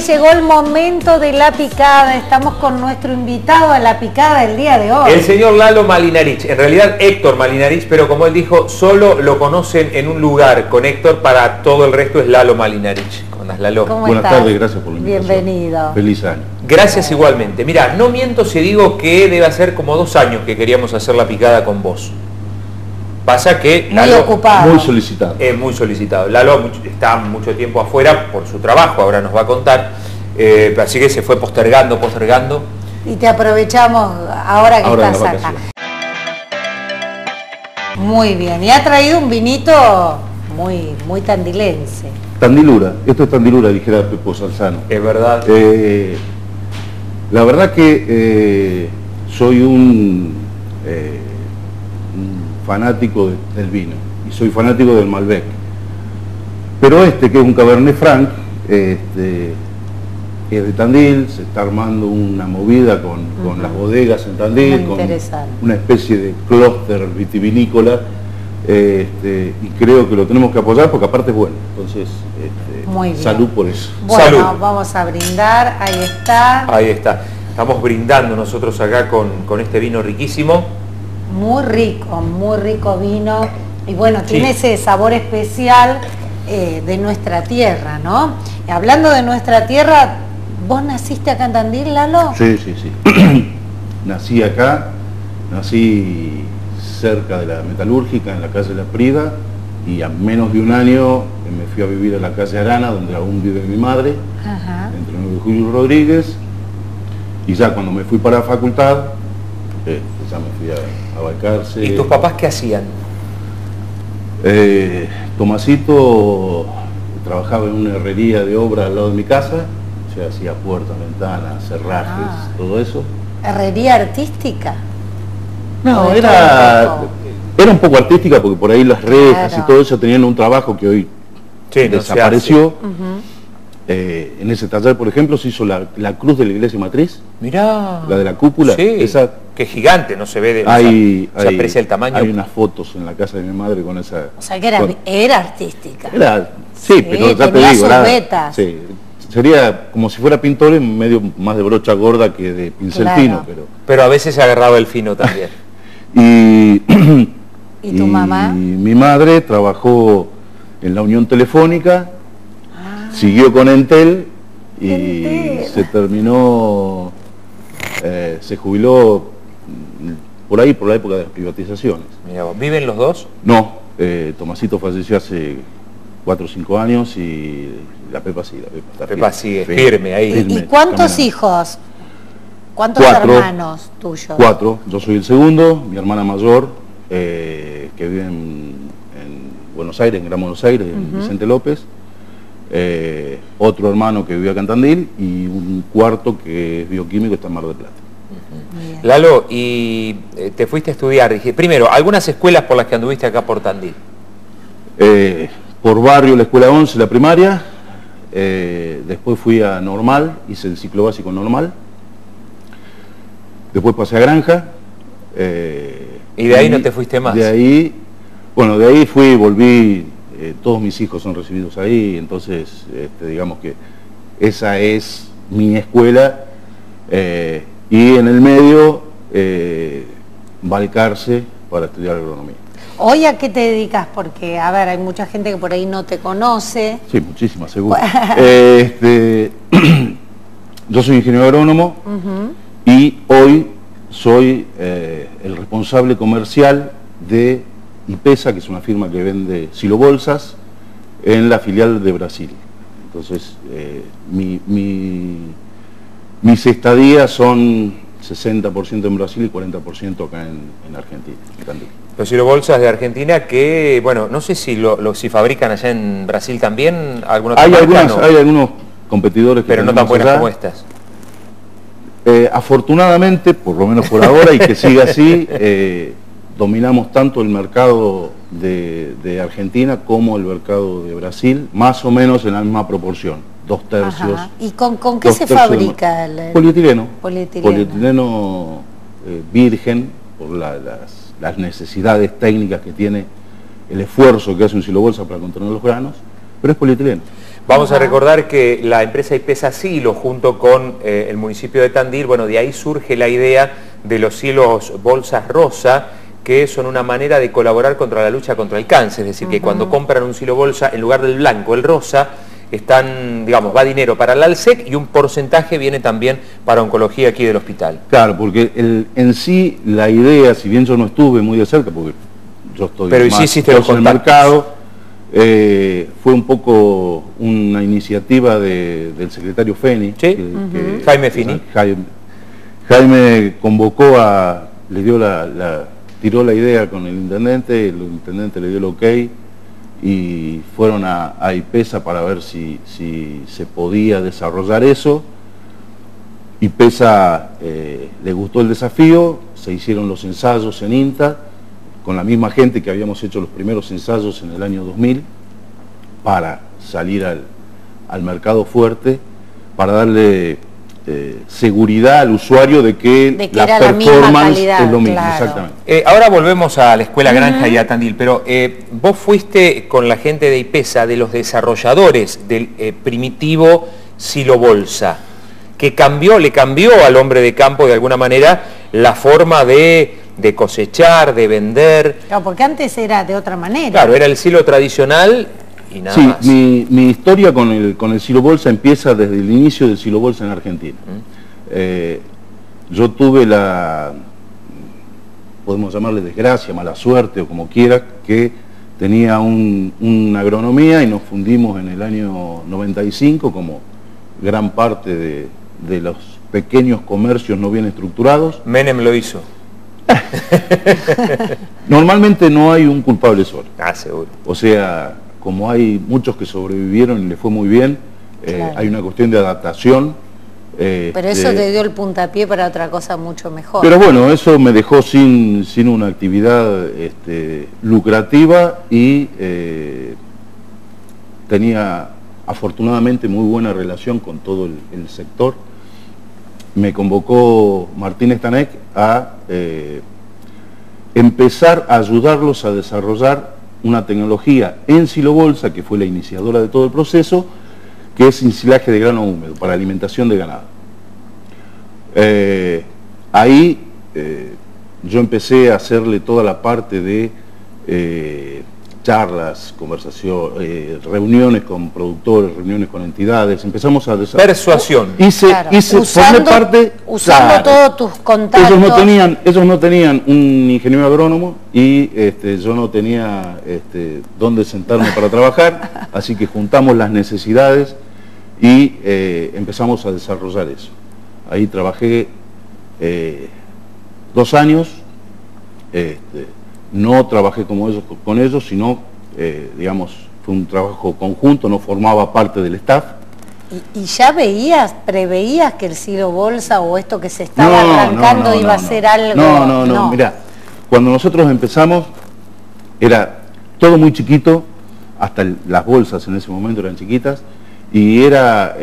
Llegó el momento de la picada, estamos con nuestro invitado a la picada del día de hoy. El señor Lalo Malinarich, en realidad Héctor Malinarich, pero como él dijo, solo lo conocen en un lugar con Héctor, para todo el resto es Lalo Malinarich. ¿Cómo andás, Lalo? Buenas tardes, gracias por la invitación. Bienvenido. Feliz año. Gracias igualmente. Mirá, no miento si digo que debe hacer como 2 años que queríamos hacer la picada con vos. Pasa que muy ocupado. Muy solicitado. Muy solicitado. Lalo está mucho tiempo afuera por su trabajo, ahora nos va a contar. Así que se fue postergando. Y te aprovechamos ahora que estás acá. Muy bien. Y ha traído un vinito muy tandilense. Tandilura. Esto es Tandilura, dijera Pepo Salzano. Es verdad. La verdad que soy un fanático del vino y soy fanático del Malbec, pero que es un Cabernet Franc, es de Tandil. Se está armando una movida con las bodegas en Tandil, con una especie de clúster vitivinícola, y creo que lo tenemos que apoyar porque aparte es bueno. Entonces, salud por eso. Bueno, salud. Vamos a brindar, ahí está. Ahí está. Estamos brindando nosotros acá con este vino riquísimo. Muy rico vino, y bueno, tiene ese sabor especial de nuestra tierra, ¿no? Hablando de nuestra tierra, ¿vos naciste acá en Tandil, Lalo? Sí. Nací acá, nací cerca de la Metalúrgica, en la calle La Prida, y a menos de un año me fui a vivir a la calle Arana, donde aún vive mi madre, entre 9 de Julio y Rodríguez, y ya cuando me fui para la facultad, ya me fui a Balcarce. ¿Y tus papás qué hacían? Tomasito trabajaba en una herrería de obra al lado de mi casa, o sea, hacía puertas, ventanas, cerrajes, todo eso. ¿Herrería artística? No, era un poco artística porque por ahí las rejas y todo eso tenían un trabajo que hoy desapareció. En ese taller, por ejemplo, se hizo la cruz de la iglesia matriz. Mirá. La de la cúpula. Sí, esa, que gigante, no se ve, se aprecia el tamaño. Hay unas fotos en la casa de mi madre con esa... O sea que era artística. Sí, pero ya te digo, vetas. Sí, sería como si fuera pintor en medio más de brocha gorda que de pincel fino. Pero a veces se agarraba el fino también. ¿Y tu mamá? Mi madre trabajó en la Unión Telefónica, siguió con Entel y se terminó, se jubiló por ahí, por la época de las privatizaciones. Mirá, ¿viven los dos? No, Tomasito falleció hace 4 o 5 años y la Pepa sí, Pepa sigue firme ahí. ¿Y cuántos hijos? ¿Cuántos hermanos tuyos? 4, yo soy el segundo, mi hermana mayor, que vive en Buenos Aires, en Gran Buenos Aires, en Vicente López, otro hermano que vive acá en Tandil y un cuarto que es bioquímico, está en Mar del Plata. Lalo, y te fuiste a estudiar, dije, primero, ¿algunas escuelas por las que anduviste acá por Tandil? Por barrio, la escuela 11, la primaria, después fui a Normal, hice el ciclo básico normal, después pasé a Granja. ¿Y de ahí no te fuiste más? De ahí, bueno, de ahí volví, todos mis hijos son recibidos ahí, entonces digamos que esa es mi escuela, y en el medio Balcarce para estudiar agronomía. ¿Hoy a qué te dedicas? Porque, a ver, hay mucha gente que por ahí no te conoce. Sí, muchísima, seguro. Yo soy ingeniero agrónomo y hoy soy el responsable comercial de IPESA, que es una firma que vende silobolsas, en la filial de Brasil. Entonces, mis estadías son 60% en Brasil y 40% acá en Argentina, en Tandil. Los silobolsas de Argentina que, bueno, no sé si si fabrican allá en Brasil también, hay algunos competidores que pero no tan buenas como estas. Afortunadamente, por lo menos por ahora, y que siga así, dominamos tanto el mercado de Argentina como el mercado de Brasil, más o menos en la misma proporción, 2/3. ¿Y con qué se fabrica el polietileno? Polietileno virgen, por las necesidades técnicas que tiene, el esfuerzo que hace un silobolsa para contener los granos, pero es polietileno. Vamos a recordar que la empresa IPESA Silo, junto con el municipio de Tandil, bueno, de ahí surge la idea de los silos bolsas rosa, que son una manera de colaborar contra la lucha contra el cáncer. Es decir, que cuando compran un silo bolsa, en lugar del blanco, el rosa, están, digamos, va dinero para el ALSEC y un porcentaje viene también para oncología aquí del hospital. Claro, porque en sí la idea, si bien yo no estuve muy de cerca, porque yo estoy más en el mercado, fue un poco una iniciativa del secretario Feni. ¿Sí? Jaime Fini. Jaime convocó le dio tiró la idea con el intendente le dio el ok y fueron a IPESA para ver si se podía desarrollar eso. IPESA le gustó el desafío, se hicieron los ensayos en INTA, con la misma gente que habíamos hecho los primeros ensayos en el año 2000, para salir al mercado fuerte, para darle seguridad al usuario de que la performance es lo mismo. Claro. Exactamente. Ahora volvemos a la Escuela Granja y a Tandil, pero vos fuiste con la gente de IPESA, de los desarrolladores del primitivo silo bolsa, que le cambió al hombre de campo de alguna manera la forma de cosechar, de vender. Claro, porque antes era de otra manera. Claro, era el silo tradicional y nada más. Sí, mi historia con el silo bolsa empieza desde el inicio del silo bolsa en Argentina. Yo tuve podemos llamarle desgracia, mala suerte o como quiera, que tenía una agronomía y nos fundimos en el año 95 como gran parte de los pequeños comercios no bien estructurados. Menem lo hizo. Normalmente no hay un culpable solo. Seguro. O sea, como hay muchos que sobrevivieron y les fue muy bien, claro, hay una cuestión de adaptación. Pero eso te dio el puntapié para otra cosa mucho mejor. Pero bueno, eso me dejó sin una actividad lucrativa y tenía afortunadamente muy buena relación con todo el sector. Me convocó Martín Stanek a empezar a ayudarlos a desarrollar una tecnología en silo bolsa, que fue la iniciadora de todo el proceso, que es ensilaje de grano húmedo para alimentación de ganado. Ahí yo empecé a hacerle toda la parte de charlas, conversaciones, reuniones con productores, reuniones con entidades, empezamos a desarrollar. Persuasión. Usando todos tus contactos. Ellos no tenían un ingeniero agrónomo y yo no tenía dónde sentarme para trabajar, así que juntamos las necesidades y empezamos a desarrollar eso. Ahí trabajé 2 años, no trabajé con ellos, sino, digamos, fue un trabajo conjunto, no formaba parte del staff. ¿Y ya preveías que el silo bolsa o esto que se estaba arrancando iba a ser algo? No, mirá, cuando nosotros empezamos era todo muy chiquito, hasta las bolsas en ese momento eran chiquitas, y era,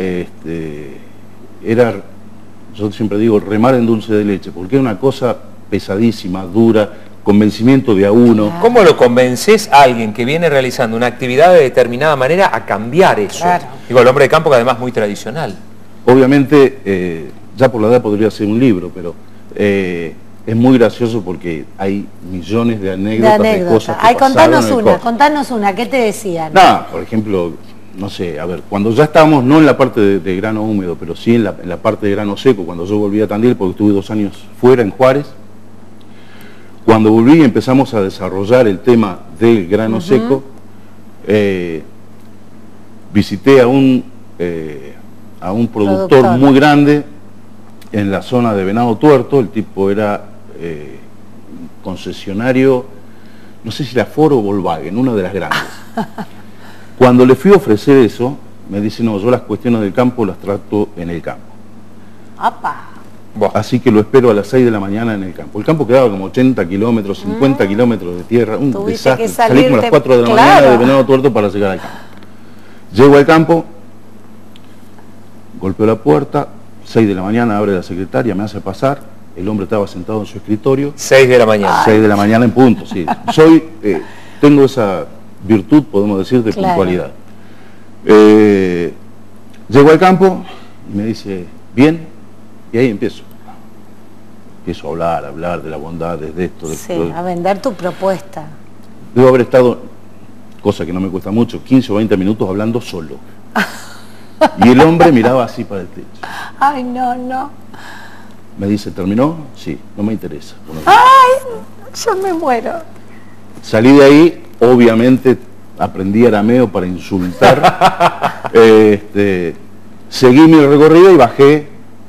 yo siempre digo, remar en dulce de leche, porque era una cosa pesadísima, dura, convencimiento de a uno. ¿Cómo lo convences a alguien que viene realizando una actividad de determinada manera a cambiar eso? Claro. Digo, el hombre de campo, que además es muy tradicional. Obviamente, ya por la edad podría ser un libro, pero es muy gracioso porque hay millones de anécdotas, de cosas que contanos una, ¿qué te decían? Por ejemplo, no sé, a ver, cuando ya estábamos, no en la parte de grano húmedo, pero sí en la parte de grano seco, cuando yo volví a Tandil, porque estuve 2 años fuera en Juárez. Cuando volví y empezamos a desarrollar el tema del grano seco, visité a un productor muy grande en la zona de Venado Tuerto. El tipo era concesionario, no sé si era Ford o Volkswagen, una de las grandes. Cuando le fui a ofrecer eso, me dice, no, yo las cuestiones del campo las trato en el campo. ¡Apa! Así que lo espero a las 6 de la mañana en el campo. El campo quedaba como 80 kilómetros, 50 kilómetros de tierra, un desastre. Salí como a las 4 de la mañana de Venado Tuerto para llegar al campo. Llego al campo, golpeo la puerta, 6 de la mañana abre la secretaria, me hace pasar, el hombre estaba sentado en su escritorio. 6 de la mañana. 6 de la mañana en punto, sí. Tengo esa virtud, podemos decir, de puntualidad. Llego al campo y me dice, bien, y ahí empiezo a hablar de las bondades de esto. Sí, a vender tu propuesta. Debo haber estado, cosa que no me cuesta mucho, 15 o 20 minutos hablando solo. Y el hombre miraba así para el techo. Ay, no, no. Me dice, ¿terminó? Sí, no me interesa. Bueno, Ay, yo me muero. salí de ahí, obviamente aprendí arameo para insultar. Seguí mi recorrido y bajé,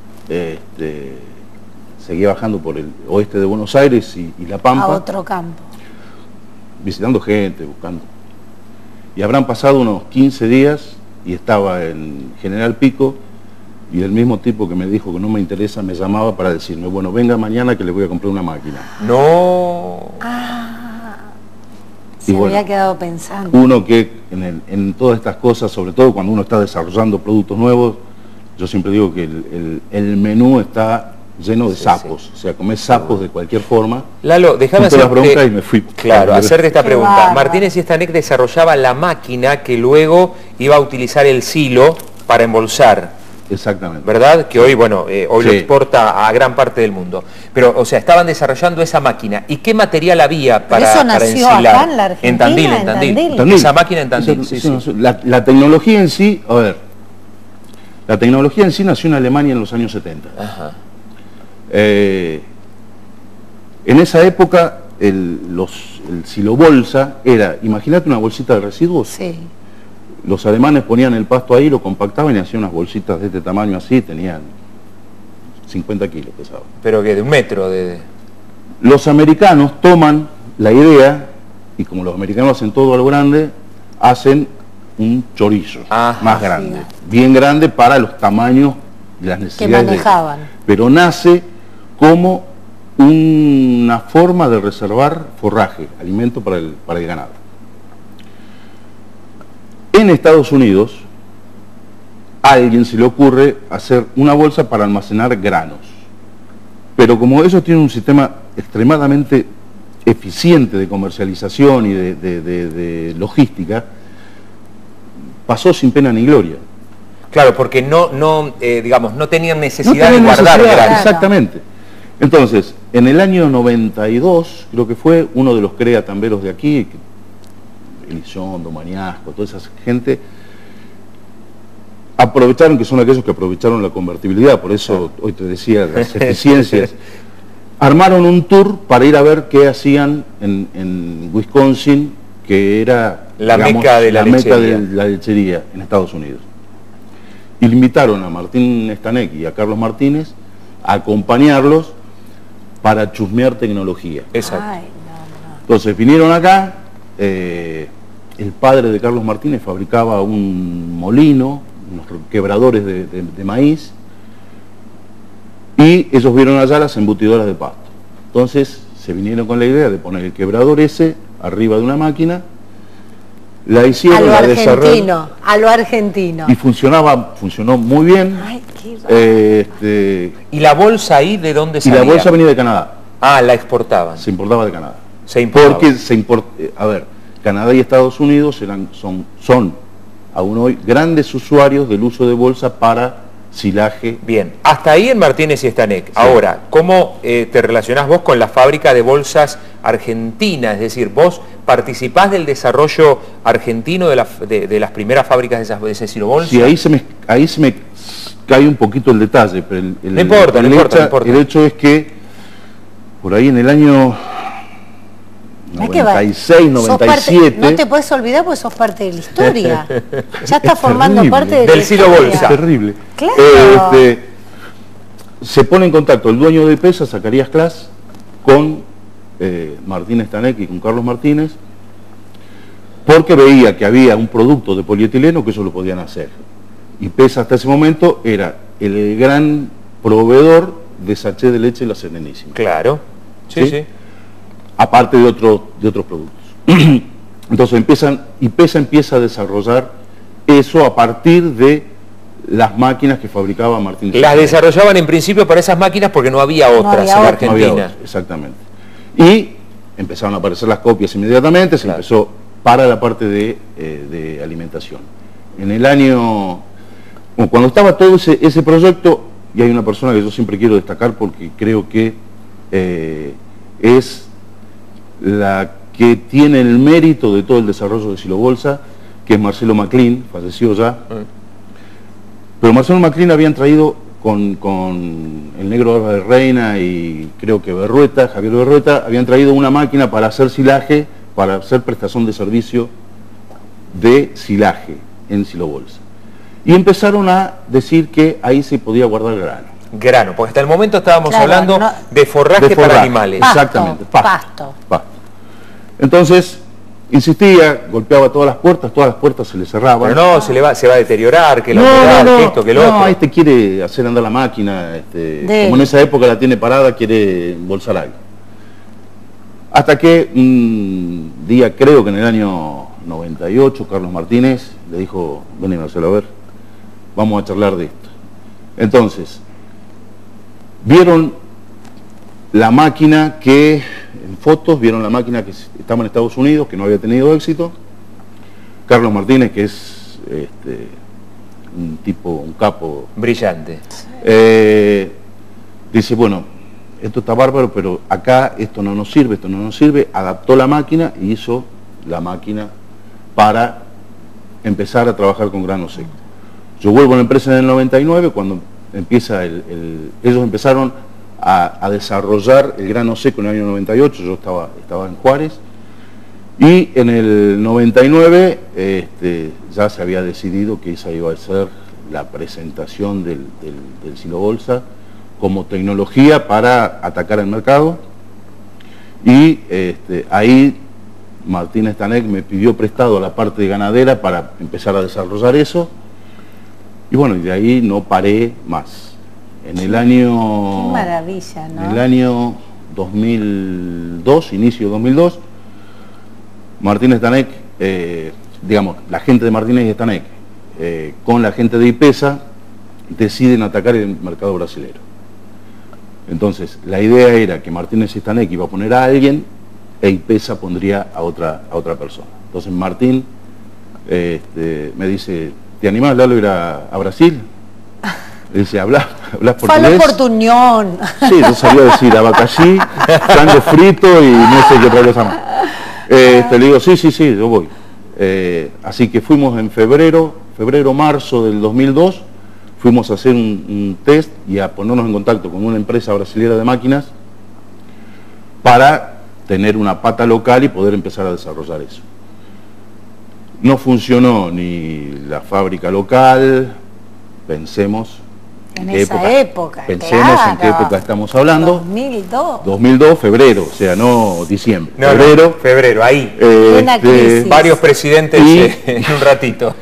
seguí bajando por el oeste de Buenos Aires y La Pampa. A otro campo. Visitando gente, buscando. Y habrán pasado unos 15 días y estaba en General Pico y el mismo tipo que me dijo que no me interesa me llamaba para decirme, bueno, venga mañana que le voy a comprar una máquina. No. Se bueno, había quedado pensando. Uno que en todas estas cosas, sobre todo cuando uno está desarrollando productos nuevos, yo siempre digo que el menú está lleno de sapos, o sea, comés sapos de cualquier forma. Lalo, déjame hacer la bronca y me fui. Claro, hacerte esta Qué pregunta. bárbaro. Martínez y Stanek desarrollaba la máquina que luego iba a utilizar el silo para embolsar, Exactamente. ¿verdad? Que hoy, bueno, hoy lo Sí. exporta a gran parte del mundo. Pero, o sea, estaban desarrollando esa máquina. ¿Y qué material había Pero eso para nació ensilar? acá en la Argentina, En Tandil, en Tandil. Tandil. Esa máquina en Tandil, Eso- sí, eso sí. nació- La tecnología en sí, a ver, la tecnología en sí nació en Alemania en los años 70. Ajá. En esa época el silobolsa era, imagínate una bolsita de residuos, Sí. los alemanes ponían el pasto ahí, lo compactaban y hacían unas bolsitas de este tamaño así, tenían 50 kilos pesaban. Pero que de 1 metro de... Los americanos toman la idea, y como los americanos hacen todo a lo grande, hacen un chorizo Ajá. más grande, bien grande para los tamaños de las Que necesidades. manejaban. Pero nace como una forma de reservar forraje, alimento para el ganado. En Estados Unidos, a alguien se le ocurre hacer una bolsa para almacenar granos. Pero como ellos tienen un sistema extremadamente eficiente de comercialización y de logística, pasó sin pena ni gloria. Claro, porque digamos, no tenían No necesidad tenían de guardar necesidad, granos. exactamente. Entonces, en el año 92, creo que fue, uno de los creatamberos de aquí, Elizondo, Maniasco, toda esa gente, aprovecharon, que son aquellos que aprovecharon la convertibilidad, por eso hoy te decía las eficiencias, armaron un tour para ir a ver qué hacían en Wisconsin, que era La meca de la meca lechería. de la lechería en Estados Unidos. Y le invitaron a Martín Stanek y a Carlos Martínez a acompañarlos para chusmear tecnología. Exacto. Ay, no. Entonces vinieron acá, el padre de Carlos Martínez fabricaba un molino, unos quebradores de maíz, y ellos vieron allá las embutidoras de pasto. Entonces se vinieron con la idea de poner el quebrador ese arriba de una máquina, la hicieron, A lo la argentino, desarrollaron, a lo argentino. y funcionó muy bien. Ay, qué raro. ¿Y la bolsa ahí de dónde Y salía? la bolsa venía de Canadá, Ah, la exportaban. se importaba de Canadá. Se importaba. Porque a ver, Canadá y Estados Unidos son aún hoy grandes usuarios del uso de bolsa para silaje. Bien, hasta ahí en Martínez y Stanek. Ahora, ¿cómo te relacionás vos con la fábrica de bolsas argentina? Es decir, ¿vos participás del desarrollo argentino de las primeras fábricas de ese silobolsa? Sí, ahí se me cae un poquito el detalle, pero No importa. el hecho es que por ahí en el año Hay que ver. 96, Sos parte- 97... no te puedes olvidar porque sos parte de la historia. Ya estás formando terrible. parte de Del la silo historia. bolsa. Es terrible. Claro. Se pone en contacto el dueño de PESA, Zacarías Clas, con Martín Stanek y con Carlos Martínez, porque veía que había un producto de polietileno que ellos lo podían hacer. Y PESA hasta ese momento era el gran proveedor de sachet de leche La Serenísima, Claro. Sí, ¿Sí? sí. aparte de otros productos. Entonces PESA empieza a desarrollar eso a partir de las máquinas que fabricaba Martín Las Stanek. desarrollaban en principio para esas máquinas porque no había otras había en otras. Argentina. No había otros, exactamente. Y empezaron a aparecer las copias inmediatamente, se Claro. empezó para la parte de alimentación. en el año, bueno, cuando estaba todo ese proyecto, y hay una persona que yo siempre quiero destacar porque creo que es la que tiene el mérito de todo el desarrollo de Silo Bolsa, que es Marcelo Maclin, falleció ya. Pero Marcelo Maclin habían traído con el negro Álvarez Reina y creo que Berrueta, Javier Berrueta, habían traído una máquina para hacer silaje, para hacer prestación de servicio de silaje en Silo Bolsa. Y empezaron a decir que ahí se podía guardar grano. Grano, porque hasta el momento estábamos Claro, hablando no, de forraje para animales. Exactamente, Pasto. Entonces, insistía, golpeaba todas las puertas se le cerraban. Pero no, se va a deteriorar, que la No, humedad, no, que esto, que lo otro. no, este quiere hacer andar la máquina, como en esa época la tiene parada, quiere embolsar algo. Hasta que un día, creo que en el año 98, Carlos Martínez le dijo, vení Marcelo, a ver, vamos a charlar de esto. Entonces, vieron la máquina que, en fotos, vieron la máquina que estaba en Estados Unidos, que no había tenido éxito. Carlos Martínez, que es un tipo, un capo. Brillante. Dice, bueno, esto está bárbaro, pero acá esto no nos sirve, adaptó la máquina y hizo la máquina para empezar a trabajar con grano seco. Yo vuelvo a la empresa en el 99, cuando empieza ellos empezaron a desarrollar el grano seco en el año 98, yo estaba en Juárez, y en el 99 ya se había decidido que esa iba a ser la presentación del Silo Bolsa como tecnología para atacar el mercado, y ahí Martínez Tanek me pidió prestado la parte de ganadera para empezar a desarrollar eso, y bueno, y de ahí no paré más. En el año... Qué maravilla, ¿no? En el año 2002, inicio de 2002, Martínez Tanek, digamos, la gente de Martínez Tanek, con la gente de IPESA, deciden atacar el mercado brasilero. Entonces, la idea era que Martínez Tanek iba a poner a alguien e IPESA pondría a otra persona. Entonces Martín me dice, ¿te animás a ir a Brasil? Le dice, ¿hablas portugués? Falo portuñón. Sí, yo sabía decir abacaxi, chango frito y no sé qué otra cosa más. Le digo, sí, yo voy. Así que fuimos en febrero, marzo del 2002, fuimos a hacer un test y a ponernos en contacto con una empresa brasilera de máquinas para tener una pata local y poder empezar a desarrollar eso. No funcionó ni la fábrica local, pensemos en esa época, pensemos claro, en qué época estamos hablando. 2002, febrero, o sea, no diciembre. No, febrero, ahí. Varios presidentes en un ratito.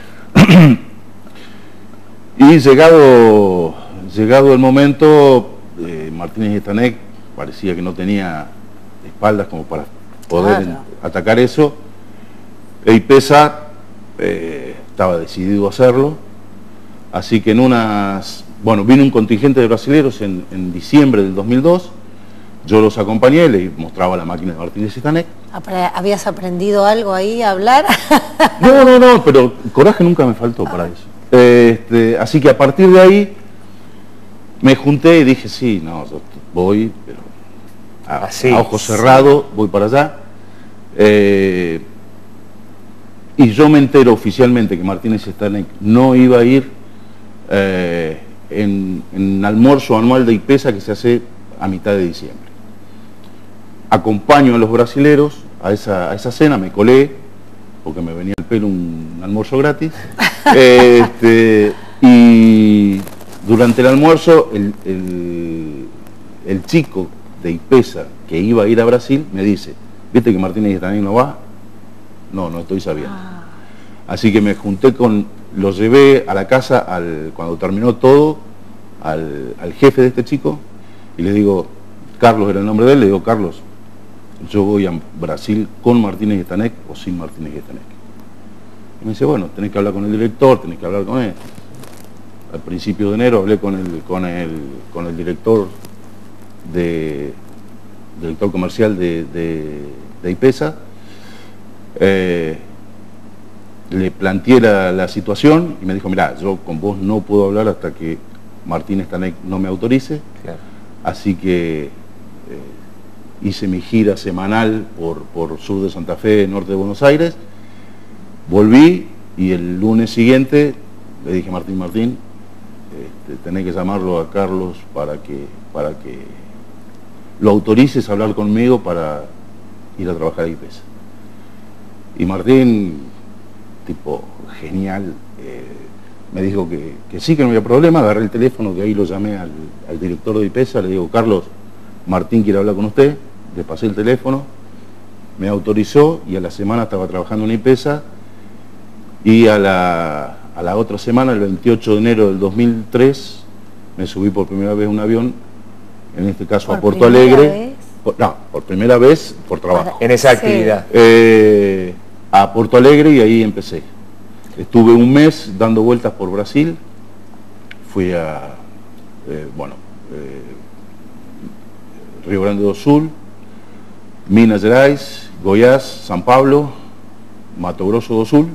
Y llegado el momento, Martínez Tanek parecía que no tenía espaldas como para poder atacar eso. IPESA estaba decidido a hacerlo, así que vino un contingente de brasileños en diciembre del 2002, yo los acompañé, les mostraba la máquina de Martínez Tanek. ¿Habías aprendido algo ahí a hablar? No, pero coraje nunca me faltó para eso. Así que a partir de ahí me junté y dije, sí, no, yo voy, pero a ojos cerrados, voy para allá. Y yo me entero oficialmente que Martínez Tanek no iba a ir en almuerzo anual de IPESA que se hace a mitad de diciembre. Acompaño a los brasileros a esa cena, me colé, porque me venía al pelo un almuerzo gratis, y durante el almuerzo el chico de IPESA que iba a ir a Brasil me dice, ¿viste que Martínez Tanek no va? No estoy sabiendo. Así que me junté lo llevé a la casa, cuando terminó todo, al jefe de este chico, y le digo, Carlos era el nombre de él, le digo, Carlos, yo voy a Brasil con Martínez Tanek o sin Martínez Tanek. Y me dice, bueno, tenés que hablar con el director, tenés que hablar con él. Al principio de enero hablé con el director comercial de IPESA, le planteé la situación y me dijo, mirá, yo con vos no puedo hablar hasta que Martín Stanek no me autorice, claro. Así que hice mi gira semanal por sur de Santa Fe, norte de Buenos Aires, volví y el lunes siguiente le dije, Martín, tenés que llamarlo a Carlos para que lo autorices a hablar conmigo para ir a trabajar a IPESA. Y Martín, tipo genial, me dijo que sí, que no había problema. Agarré el teléfono, que ahí lo llamé al director de IPESA, le digo, Carlos, Martín quiere hablar con usted. Le pasé el teléfono, me autorizó y a la semana estaba trabajando en IPESA, y a la otra semana, el 28 de enero del 2003, me subí por primera vez a un avión, en este caso a Porto Alegre. Por primera vez por trabajo. En esa actividad. A Porto Alegre, y ahí empecé. Estuve un mes dando vueltas por Brasil, fui a Rio Grande do Sul, Minas Gerais, Goiás, San Pablo, Mato Grosso do Sul,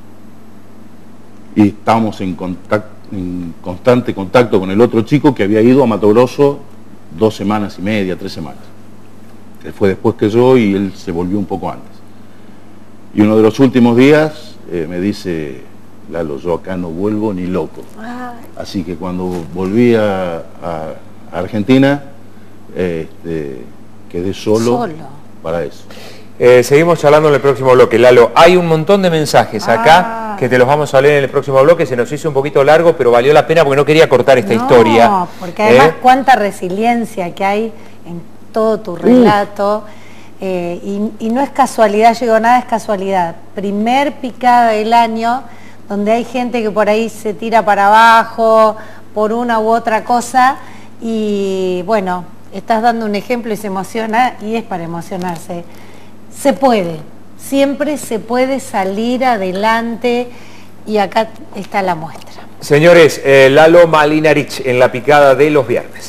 y estábamos en constante contacto con el otro chico que había ido a Mato Grosso 2 semanas y media, 3 semanas. Él fue después que yo y él se volvió un poco antes. Y uno de los últimos días me dice, Lalo, yo acá no vuelvo ni loco. Así que cuando volví a Argentina, quedé solo para eso. Seguimos charlando en el próximo bloque. Lalo, hay un montón de mensajes acá que te los vamos a leer en el próximo bloque. Se nos hizo un poquito largo, pero valió la pena porque no quería cortar esta historia. No, porque además cuánta resiliencia que hay en todo tu relato. Y no es casualidad, yo digo, nada es casualidad. Primer picada del año, donde hay gente que por ahí se tira para abajo por una u otra cosa, y bueno, estás dando un ejemplo y se emociona, y es para emocionarse. Se puede, siempre se puede salir adelante, y acá está la muestra. Señores, Lalo Malinarich en la picada de los viernes.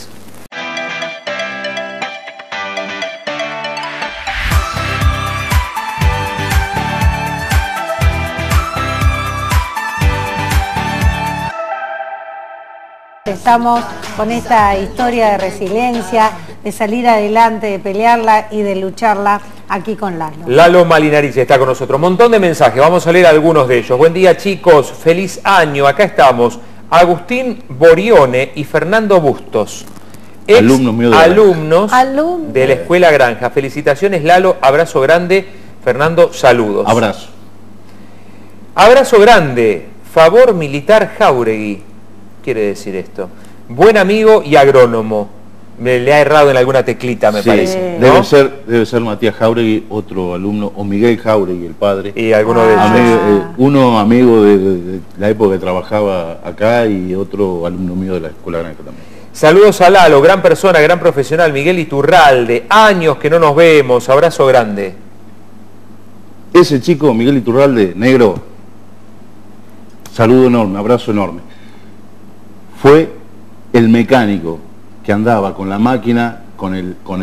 Estamos con esta historia de resiliencia, de salir adelante, de pelearla y de lucharla aquí con Lalo. Lalo Malinarich está con nosotros. Un montón de mensajes, vamos a leer algunos de ellos. Buen día, chicos, feliz año. Acá estamos. Agustín Borione y Fernando Bustos, alumnos de la Escuela Granja. Felicitaciones, Lalo, abrazo grande. Fernando, saludos. Abrazo. Abrazo grande. Favor militar Jáuregui. Quiere decir esto? Buen amigo y agrónomo. Le ha errado en alguna teclita, me parece, ¿no? Debe ser Matías Jáuregui, otro alumno, o Miguel Jáuregui, el padre. Y alguno de ellos. Uno amigo de la época que trabajaba acá, y otro alumno mío de la Escuela Granja también. Saludos a Lalo, gran persona, gran profesional, Miguel Iturralde. Años que no nos vemos, abrazo grande. Ese chico, Miguel Iturralde, negro, saludo enorme, abrazo enorme. Fue el mecánico que andaba con la máquina, con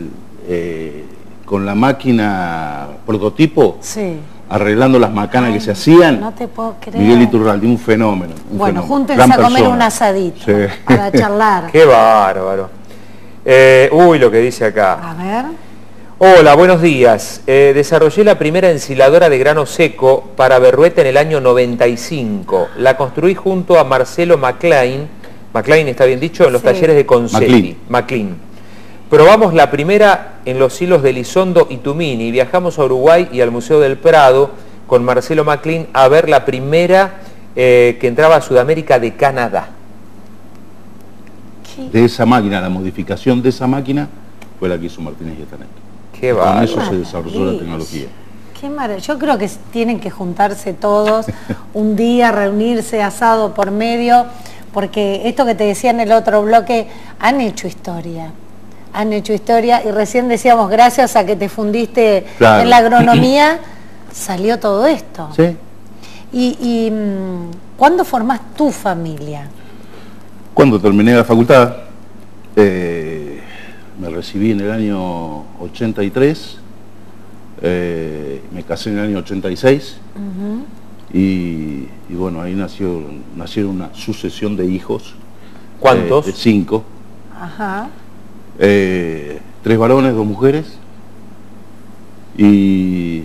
la máquina prototipo, arreglando las macanas que se hacían. No te puedo creer. Miguel Iturralde, un fenómeno. Bueno, júntense a comer un asadito, para charlar. Qué bárbaro. Uy, lo que dice acá. A ver. Hola, buenos días. Desarrollé la primera ensiladora de grano seco para berrueta en el año 95. La construí junto a Marcelo McLean, está bien dicho, en los talleres de Concetti. McLean. Probamos la primera en los silos de Elizondo y Tumini. Viajamos a Uruguay y al Museo del Prado con Marcelo McLean a ver la primera que entraba a Sudamérica de Canadá. De esa máquina, la modificación de esa máquina fue la que hizo Martínez y Stanek. Qué bárbaro. Con eso se desarrolló la tecnología. Qué maravilla. Yo creo que tienen que juntarse todos un día, reunirse, asado por medio, porque esto que te decía en el otro bloque, han hecho historia, y recién decíamos, gracias a que te fundiste en la agronomía, salió todo esto. Sí. ¿Y cuándo formás tu familia? Cuando terminé la facultad, me recibí en el año 83, me casé en el año 86, y bueno, ahí nacieron una sucesión de hijos. ¿Cuántos? 5. Ajá. 3 varones, 2 mujeres, y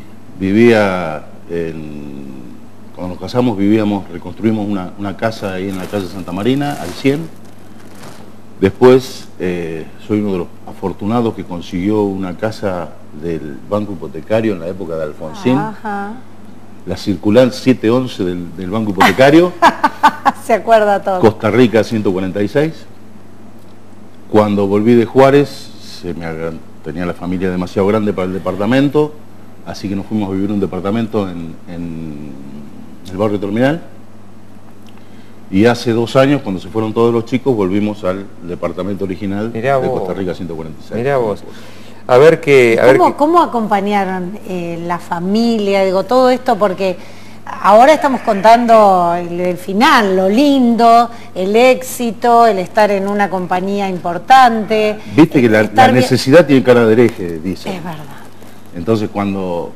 cuando nos casamos reconstruimos una casa ahí en la calle Santa Marina, al 100. Después soy uno de los afortunados que consiguió una casa del Banco Hipotecario en la época de Alfonsín. Ajá. La circular 711 del Banco Hipotecario. Se acuerda todo. Costa Rica 146. Cuando volví de Juárez, tenía la familia demasiado grande para el departamento, así que nos fuimos a vivir en un departamento en el barrio Terminal. Y hace 2 años, cuando se fueron todos los chicos, volvimos al departamento original de Costa Rica 146. Mirá vos. ¿Cómo acompañaron la familia, digo, todo esto? Porque ahora estamos contando el final, lo lindo, el éxito, el estar en una compañía importante. Viste que la necesidad tiene cara de hereje, dice. Es verdad. Entonces cuando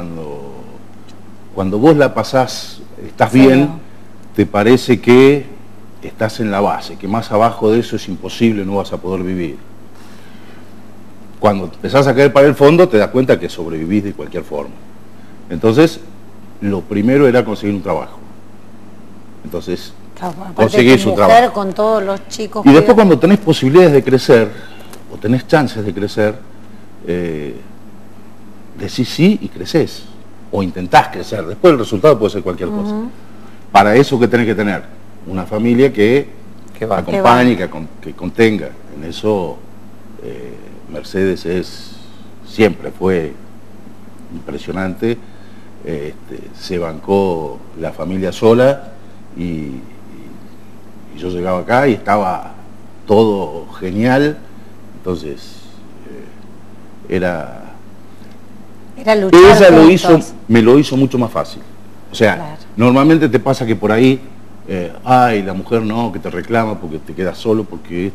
vos la pasás, estás bien, te parece que estás en la base, que más abajo de eso es imposible, no vas a poder vivir. Cuando empezás a caer para el fondo, te das cuenta que sobrevivís de cualquier forma. Entonces, lo primero era conseguir un trabajo. Entonces, conseguís un trabajo. Con todos los chicos. Y después cuando tenés posibilidades de crecer, o tenés chances de crecer, decís sí y creces. O intentás crecer. Después el resultado puede ser cualquier cosa. Para eso, ¿qué tenés que tener? Una familia que acompañe, que contenga. En eso Mercedes siempre fue impresionante. Se bancó la familia sola y yo llegaba acá y estaba todo genial. Entonces era luchar ella me lo hizo mucho más fácil. O sea, claro, normalmente te pasa que por ahí ay, la mujer no, que te reclama porque te quedas solo, porque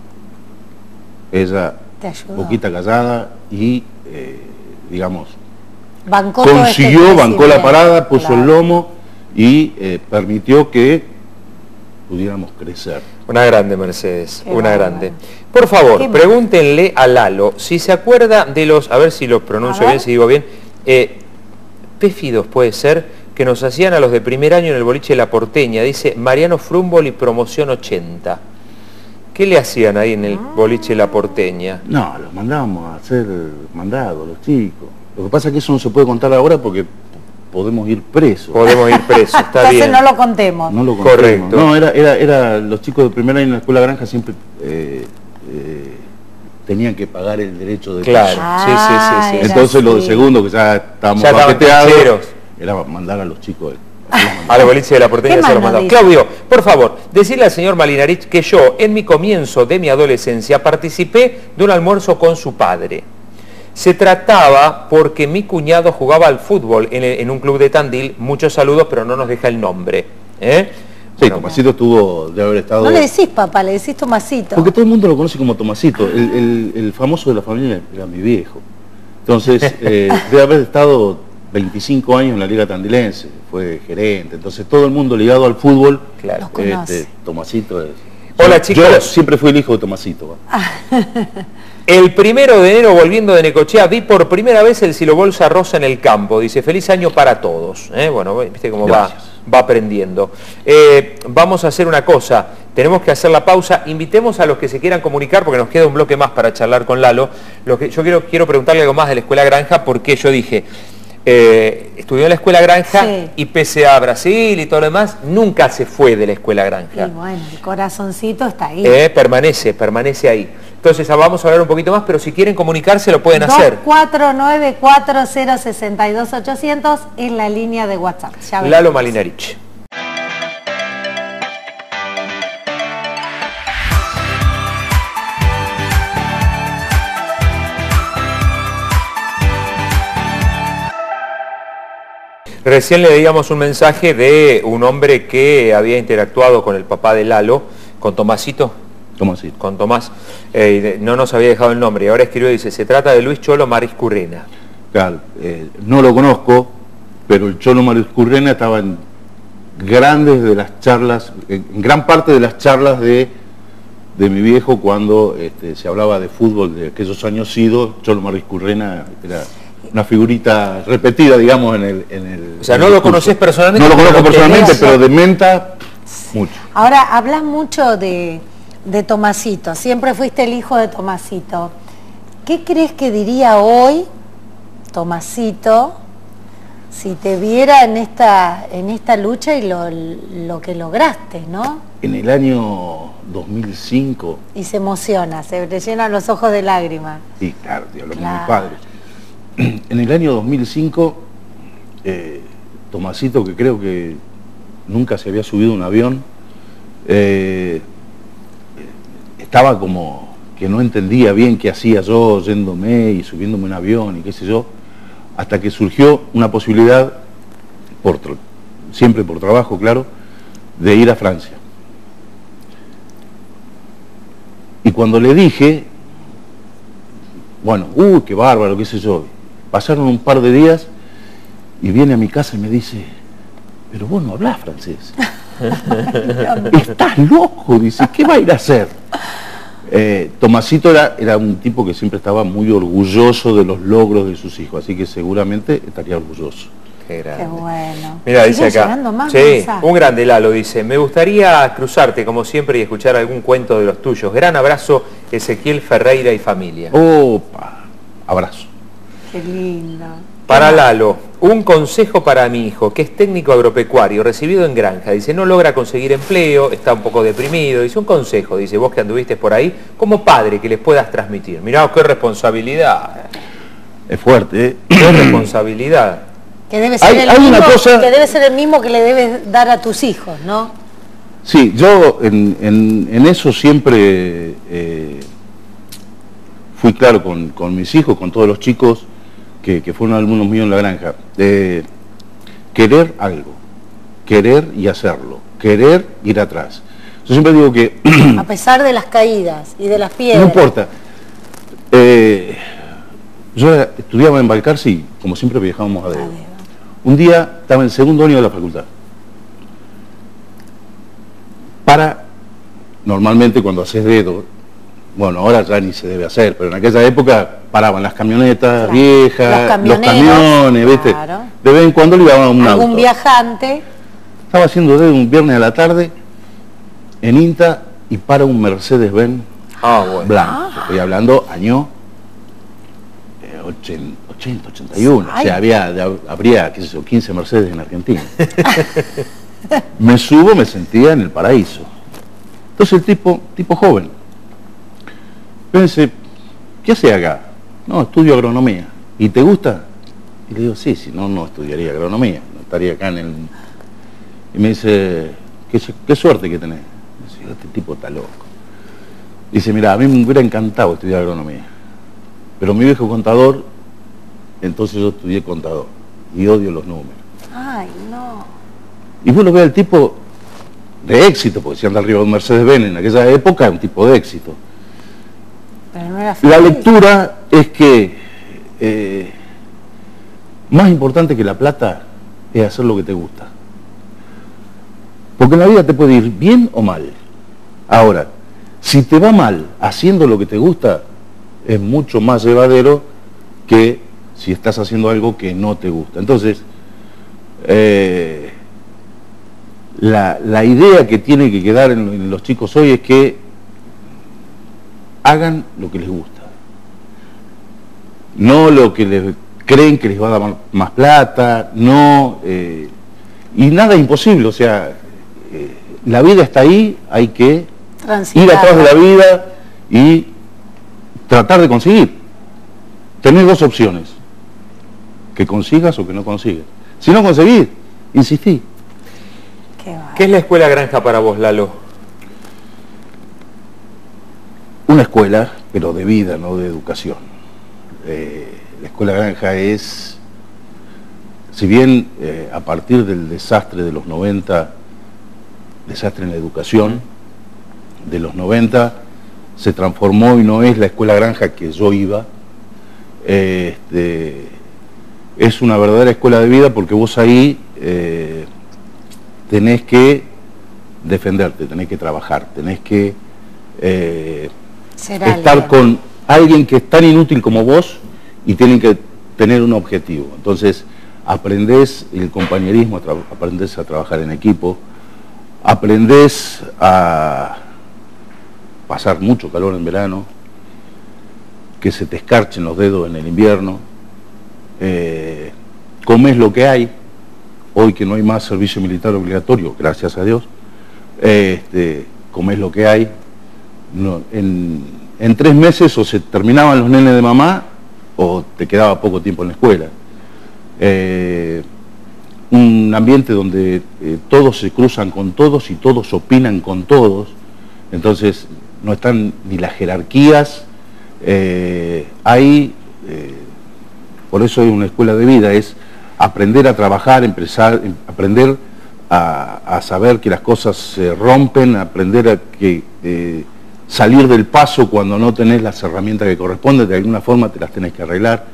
ella boquita callada y digamos bancó bancó la parada, puso claro, el lomo y permitió que pudiéramos crecer. Una grande Mercedes, una grande. Por favor, pregúntenle a Lalo si se acuerda de los, a ver si lo pronuncio bien, si digo bien, pérfidos puede ser, que nos hacían a los de primer año en el boliche La Porteña, dice Mariano Frumbol y Promoción 80. ¿Qué le hacían ahí en el boliche La Porteña? No, los mandábamos a hacer mandados, los chicos. Lo que pasa es que eso no se puede contar ahora porque podemos ir presos. Podemos ir presos, está bien. Entonces no lo contemos. No lo contemos. Correcto. No, era los chicos de primer año en la Escuela Granja siempre tenían que pagar el derecho de claro, sí. Entonces los de segundo, que ya estábamos paqueteados, era mandar a los chicos a la boliche de La Porteña se los mandaba. Claudio, por favor, decirle al señor Malinarich que yo, en mi comienzo de mi adolescencia, participé de un almuerzo con su padre. Se trataba porque mi cuñado jugaba al fútbol en un club de Tandil. Muchos saludos, pero no nos deja el nombre. Sí, bueno, Tomasito tuvo de haber estado... No le decís papá, le decís Tomasito. Porque todo el mundo lo conoce como Tomasito. El famoso de la familia era mi viejo. Entonces, debe haber estado 25 años en la Liga Tandilense, fue gerente, entonces todo el mundo ligado al fútbol, claro, Tomasito es... Hola chicos. Yo siempre fui el hijo de Tomasito. El 1 de enero, volviendo de Necochea, vi por primera vez el silobolsa rosa en el campo. Dice, feliz año para todos. Bueno, viste cómo va aprendiendo. Vamos a hacer una cosa, tenemos que hacer la pausa. Invitemos a los que se quieran comunicar, porque nos queda un bloque más para charlar con Lalo. Yo quiero preguntarle algo más de la Escuela Granja, porque yo dije... estudió en la Escuela Granja y pese a Brasil y todo lo demás, nunca se fue de la Escuela Granja. Y bueno, el corazoncito está ahí. Permanece ahí. Entonces vamos a hablar un poquito más, pero si quieren comunicarse lo pueden hacer. 2494062800 en la línea de WhatsApp. Lalo Malinarich. Recién le leíamos un mensaje de un hombre que había interactuado con el papá de Lalo, con Tomasito. Tomasito. Con Tomás. No nos había dejado el nombre y ahora escribió y dice, se trata de Luis Cholo Mariscurrena. Claro, no lo conozco, pero el Cholo Mariscurrena estaba en grandes de las charlas, en gran parte de las charlas de mi viejo cuando se hablaba de fútbol de aquellos años ido. Cholo Mariscurrena era una figurita repetida, digamos, en el o sea, no lo conoces personalmente. No lo conozco personalmente, pero de menta, mucho. Ahora, hablas mucho de Tomasito, siempre fuiste el hijo de Tomasito. ¿Qué crees que diría hoy Tomasito si te viera en esta lucha y lo que lograste, ¿no? En el año 2005... Y se emociona, se le llenan los ojos de lágrimas. Sí, claro, tío, lo mismo mi padre. En el año 2005, Tomasito, que creo que nunca se había subido a un avión, estaba como que no entendía bien qué hacía yo yéndome y subiéndome a un avión y qué sé yo, hasta que surgió una posibilidad, siempre por trabajo, claro, de ir a Francia. Y cuando le dije, bueno, qué bárbaro, qué sé yo, pasaron un par de días y viene a mi casa y me dice, pero vos no hablás francés. Estás loco, dice, ¿qué va a ir a hacer? Tomasito era un tipo que siempre estaba muy orgulloso de los logros de sus hijos, así que seguramente estaría orgulloso. Qué grande. Qué bueno. Mira, dice acá, sí, mensajes. un grande Lalo, dice, me gustaría cruzarte como siempre y escuchar algún cuento de los tuyos. Gran abrazo, Ezequiel Ferreira y familia. Opa, abrazo. Qué lindo. Para Lalo, un consejo para mi hijo, que es técnico agropecuario, recibido en granja. Dice, no logra conseguir empleo, está un poco deprimido. Dice, un consejo, dice, vos que anduviste por ahí, como padre que les puedas transmitir. Mirá, qué responsabilidad. Es fuerte, ¿eh? Qué responsabilidad. Que debe ser que debe ser el mismo que le debes dar a tus hijos, ¿no? Sí, yo en eso siempre fui claro con mis hijos, con todos los chicos que fueron alumnos míos en la granja. Querer algo, querer y hacerlo, querer ir atrás. Yo siempre digo que... a pesar de las caídas y de las piedras. No importa. Yo estudiaba en Balcarce y como siempre viajábamos a Deva. Un día estaba en el segundo año de la facultad. Normalmente cuando haces dedo, bueno, ahora ya ni se debe hacer, pero en aquella época paraban las camionetas viejas, los camiones, ¿viste? Claro. De vez en cuando le iban a un auto. Algún viajante. Estaba haciendo dedo un viernes a la tarde en INTA y para un Mercedes-Benz blanco. Estoy hablando año 80, 81. Ay. O sea, habría, qué sé yo, 15 Mercedes en Argentina. Me subo, me sentía en el paraíso. Entonces el tipo joven, pensé, ¿qué hace acá? No, estudio agronomía. ¿Y te gusta? Y le digo, sí, si no, no estudiaría agronomía, no estaría acá en el... Y me dice, qué suerte que tenés. Y dice, este tipo está loco. Dice, mira, a mí me hubiera encantado estudiar agronomía, pero mi viejo contador, entonces yo estudié contador y odio los números. Ay, no. Y vos lo ves al tipo de éxito, porque si anda arriba de un Mercedes-Benz en aquella época, es un tipo de éxito. Pero no era feliz. La lectura es que más importante que la plata es hacer lo que te gusta. Porque en la vida te puede ir bien o mal. Ahora, si te va mal haciendo lo que te gusta, es mucho más llevadero que si estás haciendo algo que no te gusta. Entonces, la idea que tiene que quedar en los chicos hoy es que hagan lo que les gusta, no lo que les creen que les va a dar más plata, no y nada imposible. O sea, la vida está ahí, hay que ir atrás de la vida y tratar de conseguir. Tenés dos opciones, que consigas o que no consigas. Si no conseguís, insistí. ¿Qué es la escuela granja para vos, Lalo? Una escuela, pero de vida, no de educación. La escuela granja es, si bien a partir del desastre de los 90, desastre en la educación, de los 90, se transformó y no es la escuela granja que yo iba. es una verdadera escuela de vida, porque vos ahí tenés que defenderte, tenés que trabajar, tenés que estar con alguien que es tan inútil como vos y tienen que tener un objetivo. Entonces aprendés el compañerismo, aprendés a trabajar en equipo, aprendés a pasar mucho calor en verano, que se te escarchen los dedos en el invierno, comés lo que hay, hoy que no hay más servicio militar obligatorio, gracias a Dios, comés lo que hay. No, en 3 meses o se terminaban los nenes de mamá o te quedaba poco tiempo en la escuela. Un ambiente donde todos se cruzan con todos y todos opinan con todos, entonces no están ni las jerarquías, por eso es una escuela de vida, es aprender a trabajar, aprender a saber que las cosas se rompen, aprender a salir del paso cuando no tenés las herramientas que corresponden, de alguna forma te las tenés que arreglar.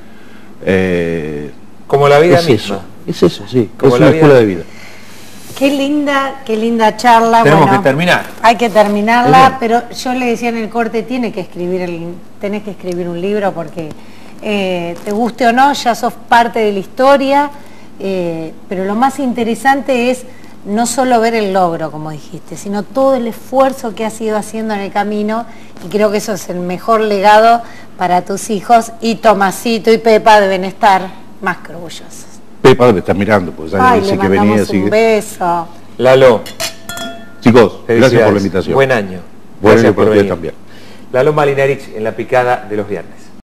Como la vida misma. Es eso, sí, es una escuela de vida. Qué linda charla. Tenemos que terminar. Hay que terminarla, pero yo le decía en el corte, tenés que escribir un libro porque te guste o no, ya sos parte de la historia, pero lo más interesante es no solo ver el logro, como dijiste, sino todo el esfuerzo que has ido haciendo en el camino, y creo que eso es el mejor legado para tus hijos, y Tomasito y Pepa deben estar más que orgullosos. Pepa debe estar mirando, pues ya le dice que venía, así un beso. Lalo. Chicos, gracias por la invitación. Buen año. Buen año por ustedes también. Lalo Malinarich en La Picada de los viernes.